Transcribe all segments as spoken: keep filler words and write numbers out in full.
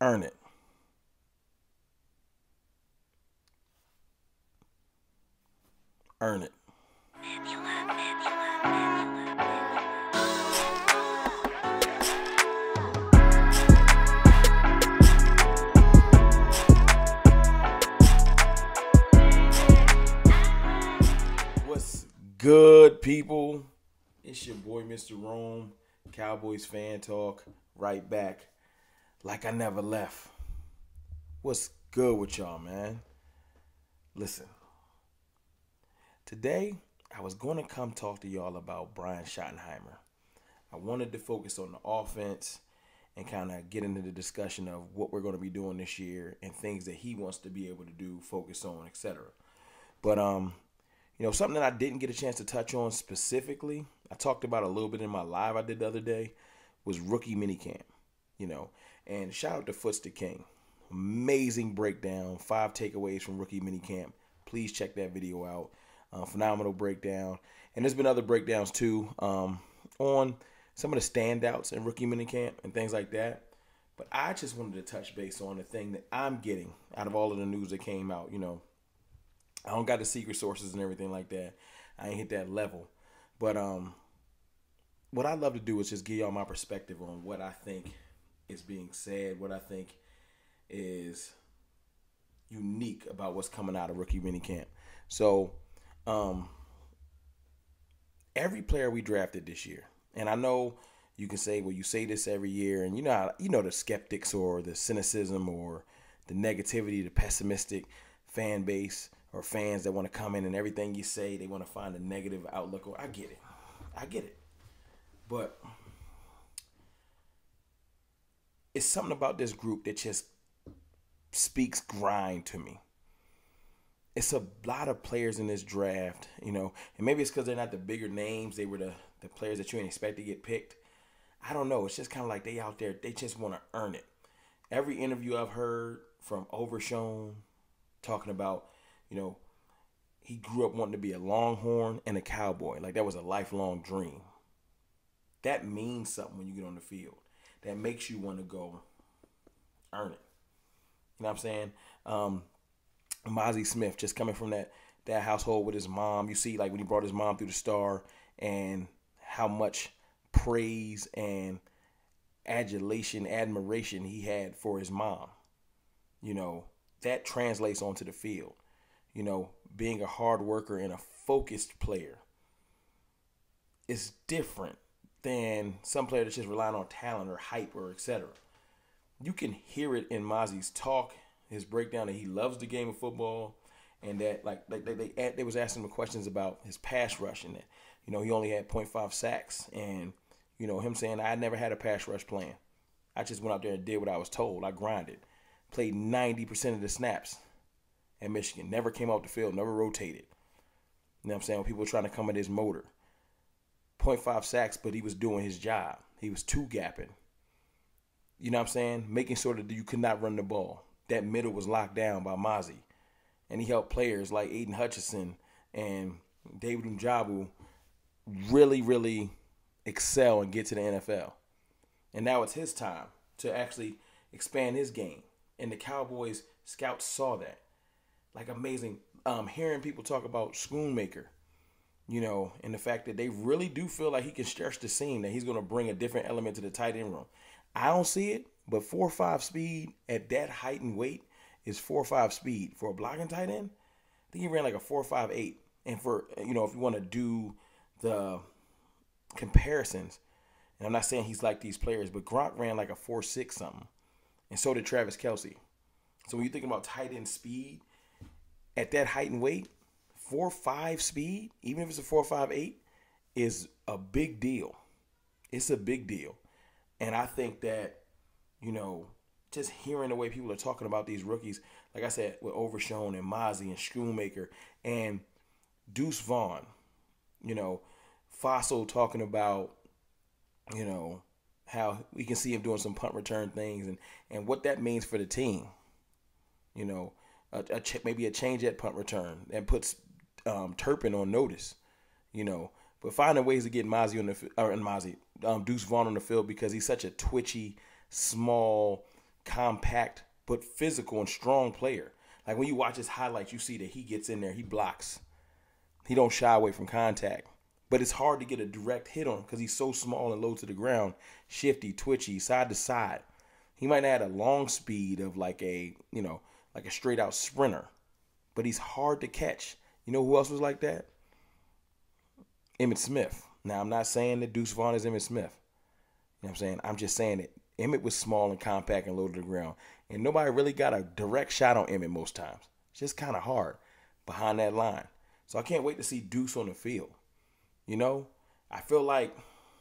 Earn it. Earn it. What's good, people? It's your boy, Mister Rome, Cowboys fan talk, right back like I never left. What's good with y'all, man? Listen, today I was going to come talk to y'all about Brian Schottenheimer. I wanted to focus on the offense and kind of get into the discussion of what we're going to be doing this year and things that he wants to be able to do, focus on, et cetera. But um, you know, something that I didn't get a chance to touch on specifically, I talked about a little bit in my live I did the other day, was rookie minicamp. You know, and shout out to Foots the King. Amazing breakdown, five takeaways from rookie minicamp. Please check that video out. Uh, phenomenal breakdown. And there's been other breakdowns too um, on some of the standouts in rookie minicamp and things like that. But I just wanted to touch base on the thing that I'm getting out of all of the news that came out. You know, I don't got the secret sources and everything like that. I ain't hit that level. But um, what I'd love to do is just give y'all my perspective on what I think is being said, what I think is unique about what's coming out of rookie minicamp. So, um, every player we drafted this year, and I know you can say, well, you say this every year, and you know, how, you know, the skeptics or the cynicism or the negativity, the pessimistic fan base or fans that want to come in and everything you say, they want to find a negative outlook. Or I get it, I get it, but it's something about this group that just speaks grind to me. It's a lot of players in this draft, you know, and maybe it's because they're not the bigger names. They were the, the players that you didn't expect to get picked. I don't know. It's just kind of like they out there. They just want to earn it. Every interview I've heard from Overshown talking about, you know, he grew up wanting to be a Longhorn and a Cowboy. Like that was a lifelong dream. That means something when you get on the field. That makes you want to go earn it. You know what I'm saying? Um, Mozzie Smith just coming from that that household with his mom. You see, like when he brought his mom through the star and how much praise and adulation, admiration he had for his mom. You know, that translates onto the field. You know, being a hard worker and a focused player is different than some player that's just relying on talent or hype or et cetera. You can hear it in Mozzie's talk, his breakdown that he loves the game of football, and that like like they they, they was asking him questions about his pass rush and that, you know, he only had point five sacks, and you know him saying I never had a pass rush plan. I just went out there and did what I was told. I grinded, played ninety percent of the snaps at Michigan, never came off the field, never rotated. You know what I'm saying? When people were trying to come at his motor, point five sacks, but he was doing his job. He was two gapping. You know what I'm saying? Making sure that you could not run the ball. That middle was locked down by Mozzie. And he helped players like Aiden Hutchinson and David Njoku really, really excel and get to the N F L. And now it's his time to actually expand his game. And the Cowboys scouts saw that. Like amazing. Um, hearing people talk about Schoonmaker, you know, and the fact that they really do feel like he can stretch the seam, that he's going to bring a different element to the tight end room. I don't see it, but four five speed at that height and weight is four five speed. For a blocking tight end, I think he ran like a four five eight. And for, you know, if you want to do the comparisons, and I'm not saying he's like these players, but Gronk ran like a four six something. And so did Travis Kelce. So when you think about tight end speed, at that height and weight, four five speed, even if it's a four five eight, is a big deal. It's a big deal. And I think that, you know, just hearing the way people are talking about these rookies, like I said, with Overshown and Mozzie and Schoonmaker and Deuce Vaughn, you know, Fossil talking about, you know, how we can see him doing some punt return things and, and what that means for the team. You know, a, a ch- maybe a change at punt return and puts um, Turpin on notice, you know. But finding ways to get Mozzie on the or Mozzie, um, Deuce Vaughn on the field because he's such a twitchy, small, compact but physical and strong player. Like when you watch his highlights, you see that he gets in there, he blocks. He don't shy away from contact. But it's hard to get a direct hit on him because he's so small and low to the ground, shifty, twitchy, side to side. He might not have a long speed of like a, you know, like a straight out sprinter, but he's hard to catch. You know who else was like that? Emmitt Smith. Now, I'm not saying that Deuce Vaughn is Emmitt Smith. You know what I'm saying? I'm just saying that Emmitt was small and compact and low to the ground. And nobody really got a direct shot on Emmitt most times. It's just kind of hard behind that line. So I can't wait to see Deuce on the field. You know, I feel like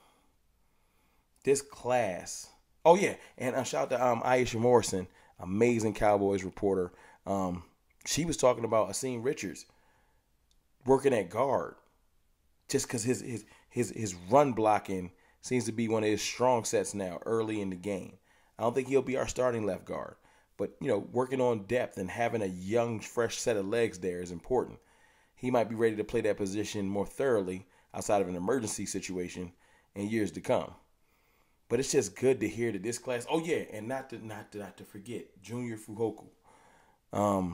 this class. Oh, yeah. And uh, shout out to um, Aisha Morrison, amazing Cowboys reporter. Um, she was talking about Asim Richards working at guard just because his, his, his, his run blocking seems to be one of his strong sets now early in the game. I don't think he'll be our starting left guard. But, you know, working on depth and having a young, fresh set of legs there is important. He might be ready to play that position more thoroughly outside of an emergency situation in years to come. But it's just good to hear that this class. Oh yeah, and not to not to not to forget Junior Fuhoku. Um,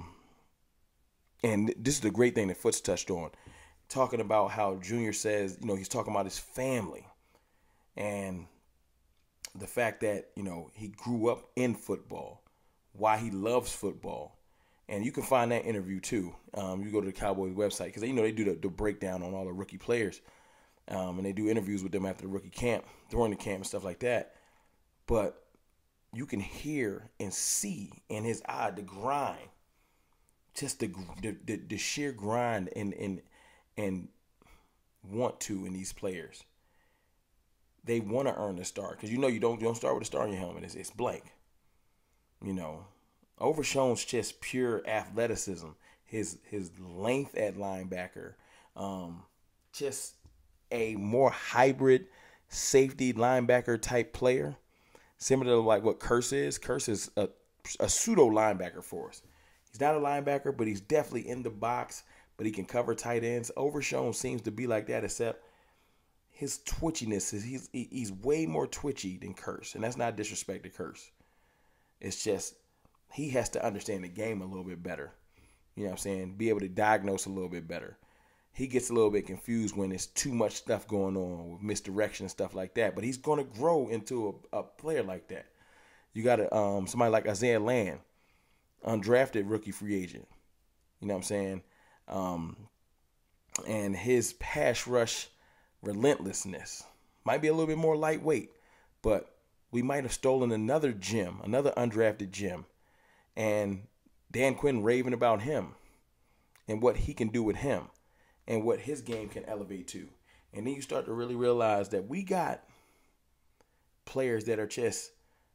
and this is the great thing that Foots touched on, talking about how Junior says, you know, he's talking about his family, and the fact that, you know, he grew up in football, why he loves football. And you can find that interview too. Um, you go to the Cowboys website because you know they do the, the breakdown on all the rookie players, um, and they do interviews with them after the rookie camp, during the camp, and stuff like that. But you can hear and see in his eye the grind, just the the, the, the sheer grind and and and want to in these players. They want to earn the start because you know you don't you don't start with a star in your helmet. It's, it's blank. You know. Overshown's just pure athleticism. His his length at linebacker, um, just a more hybrid safety linebacker type player, similar to like what Curse is. Curse is a, a pseudo linebacker for us. He's not a linebacker, but he's definitely in the box. But he can cover tight ends. Overshown seems to be like that, except his twitchiness is he's he's way more twitchy than Curse, and that's not disrespect to Curse. It's just he has to understand the game a little bit better. You know what I'm saying? Be able to diagnose a little bit better. He gets a little bit confused when there's too much stuff going on with misdirection and stuff like that. But he's going to grow into a, a player like that. You got to, um, somebody like Isaiah Land, undrafted rookie free agent. You know what I'm saying? Um, and his pass rush relentlessness might be a little bit more lightweight, but we might have stolen another gem, another undrafted gem. And Dan Quinn raving about him and what he can do with him and what his game can elevate to. And then you start to really realize that we got players that are just,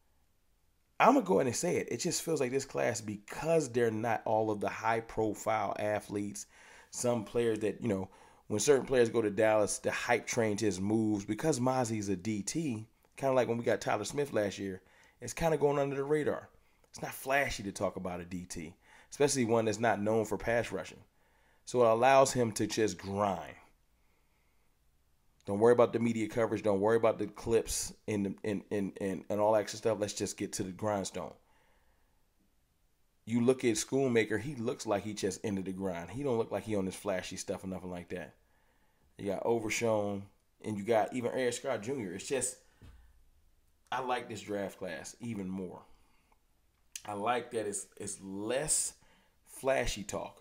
I'm going to go ahead and say it. It just feels like this class, because they're not all of the high profile athletes, some players that, you know, when certain players go to Dallas, the hype train just moves. Because Mozzie's a D T, kind of like when we got Tyler Smith last year, it's kind of going under the radar. It's not flashy to talk about a D T, especially one that's not known for pass rushing. So it allows him to just grind. Don't worry about the media coverage. Don't worry about the clips and, and, and, and, and all that extra stuff. Let's just get to the grindstone. You look at Schoonmaker, he looks like he just ended the grind. He don't look like he on this flashy stuff or nothing like that. You got Overshown, and you got even Eric Scott Junior It's just, I like this draft class even more. I like that it's it's less flashy talk.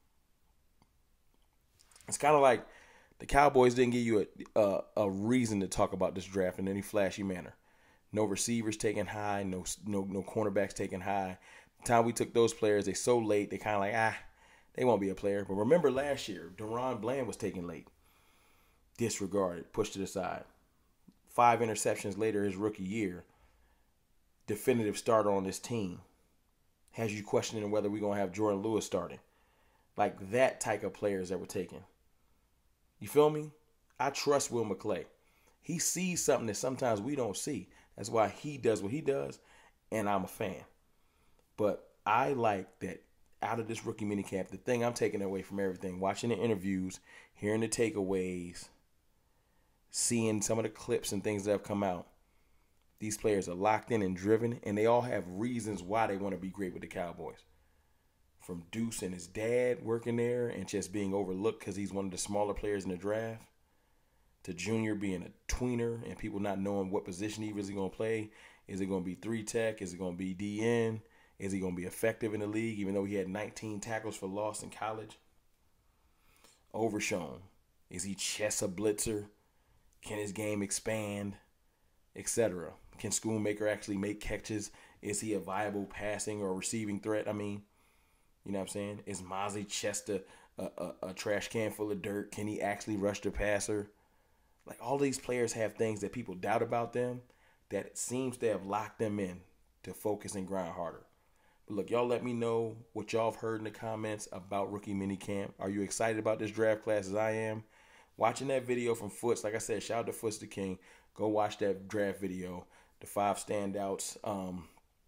It's kind of like the Cowboys didn't give you a, a a reason to talk about this draft in any flashy manner. No receivers taken high, no no no cornerbacks taken high. The time we took those players, they so late, they kind of like, ah, they won't be a player. But remember last year, Deron Bland was taken late. Disregarded, pushed to the side. Five interceptions later his rookie year. Definitive starter on this team. Has you questioning whether we're going to have Jordan Lewis starting. Like that type of players that were taken. You feel me? I trust Will McClay. He sees something that sometimes we don't see. That's why he does what he does, and I'm a fan. But I like that out of this rookie minicamp, the thing I'm taking away from everything, watching the interviews, hearing the takeaways, seeing some of the clips and things that have come out, These players are locked in and driven, and they all have reasons why they want to be great with the Cowboys. From Deuce and his dad working there and just being overlooked because he's one of the smaller players in the draft, to Junior being a tweener and people not knowing what position he really going to play. Is it going to be three tech? Is it going to be D N? Is he going to be effective in the league even though he had nineteen tackles for loss in college? Overshown. Is he chess a blitzer? Can his game expand? Etc. Can Schoonmaker actually make catches? Is he a viable passing or receiving threat? I mean, you know what I'm saying? Is Mozzie Chest a, a, a, a trash can full of dirt? Can he actually rush the passer? Like, all these players have things that people doubt about them that it seems to have locked them in to focus and grind harder. But look, y'all let me know what y'all have heard in the comments about rookie minicamp. Are you excited about this draft class as I am? Watching that video from Foots, like I said, shout out to Foots the King. Go watch that draft video, the five standouts um,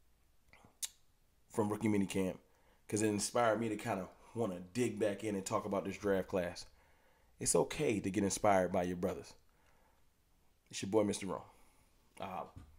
from rookie minicamp, because it inspired me to kind of want to dig back in and talk about this draft class. It's okay to get inspired by your brothers. It's your boy, Mister Rome. Uh,